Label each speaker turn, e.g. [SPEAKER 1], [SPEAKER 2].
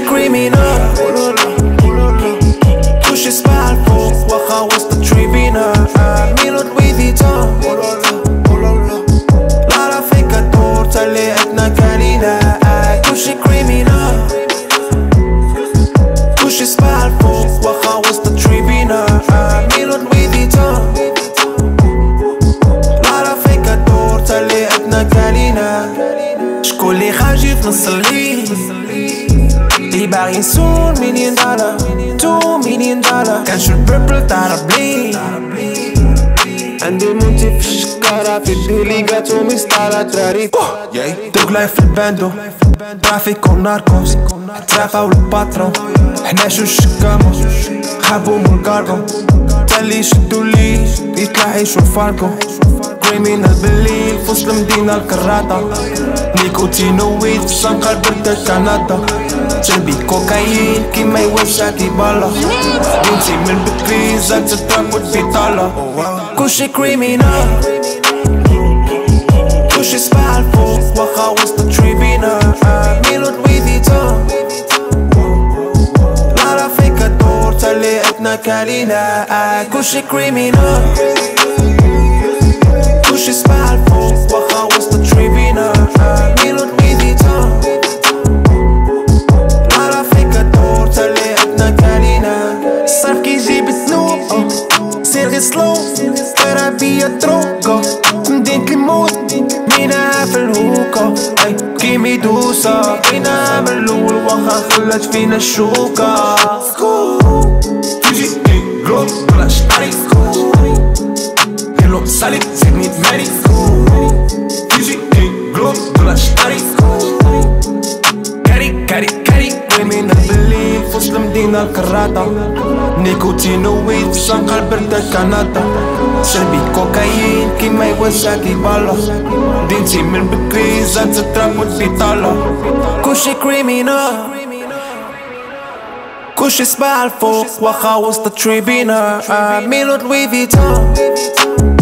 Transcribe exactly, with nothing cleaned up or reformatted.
[SPEAKER 1] كريمينال كلشي سبع الفوق واخا وسط التريبينا ميلو لوي فيتون لا لا فيك الدور تالي عندنا كالينا كلشي كريمينال كلشي سبع الفوق واخا وسط التريبينا ميلو لوي فيتون لا لا فيك الدور تالي عندنا كالينا شكون لي خارجي في نص الليل لي باغي يسون مليون دولار تو مليون دولار كنشوف البيربل تاع ربلي عندي مونتي في الشكارة في البيلي قاتو ميسطالة تراريف دوك لايف في الباندو ترافيك وناركوس ترافا والباترون حنا شو الشكامو خابو من الكارغو تالي يشدو لي يطلع يشوف الفاركو كريمينال بالليل في وسط المدينة الكراطة نيكوتين وويد في شنقة البردة كندا جنبي كوكايين كيما يوسع كيبالا بنتي من بكري زادت الدراك والبيطالة كلشي كريمينال كلشي سبع الفوق واخا وسط التريبينا ميلو لوي فيتون لا لا فيك الدور تالي عندنا كالينا كلشي كريمينال كلشي سبع الفوق واخا وسط التريبينا ميلو لوي فيتون لا لا فيك الدور تالي عندنا كالينا الصرف كيجيب الذنوب سير غي سلو طيرا بيا تروكا مدينة الموت ميناها في الهوكا اي كي ميدوسا بينا من الاول واخا خلات فينا الشوكة تيجي جلوب بلاش طريق يلو سالي زيدني دماغي تيجي جلوب بلاش طريق كاري كاري كاري كريمينال بالليل في وسط المدينة الكراطة نيكوتين وويد في شنقة البردة كندا شربي كوكايين كيما يوسع كيبالا دينتي من بكري زادت الدراك والبيطالة كلشي كريمينال كلشي سبع الفوق واخا وسط التريبينا ميلو لوي فيتون